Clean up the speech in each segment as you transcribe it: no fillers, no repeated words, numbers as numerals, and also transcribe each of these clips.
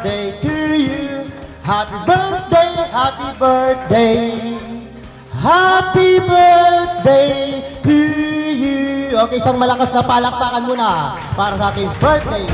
birthday to you. Happy birthday, happy birthday. Happy birthday to you. Okay, isang malakas na palakpakan muna para sa ating birthday.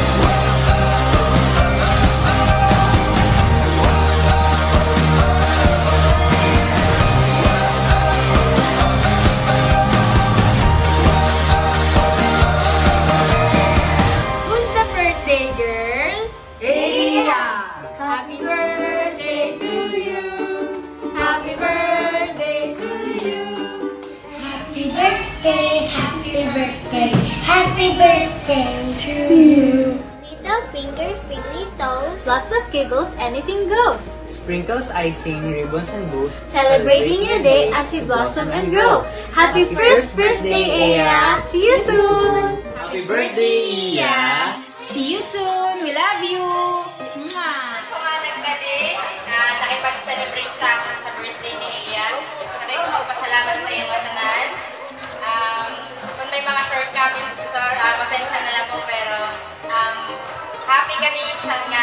Who's the birthday girl? Aeya! Happy birthday to you. Happy birthday to you. Happy birthday, happy birthday, happy birthday to you. Little fingers, wiggly toes, lots of giggles, anything goes. Sprinkles, icing, ribbons, and bows. Celebrating your day as you blossom and grow. Happy first birthday, Aeya! See you soon! Happy birthday, Aeya! See you soon. We love you. Pumanag ka din na nakipag-celebrate sa akin sa birthday ni Aeya. Kasi ko magpasalamat sa iyo matanan. Kung may mga shortcomings, pasensya na lang po, pero happy kami sa nga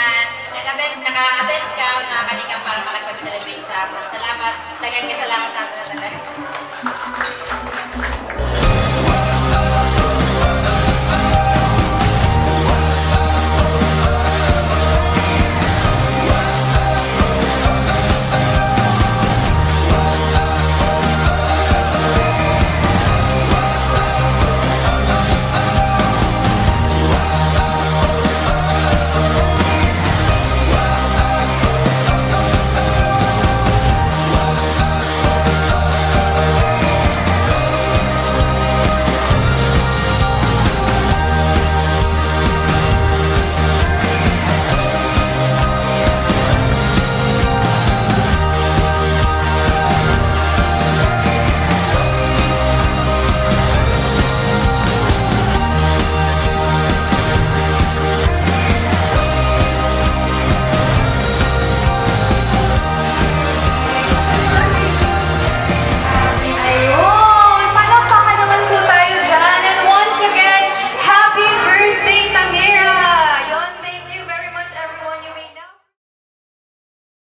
naka-attend ka, nakakalika para makipag-celebrate sa akin. Salamat. Tagan ka salamat sa akin na tanan.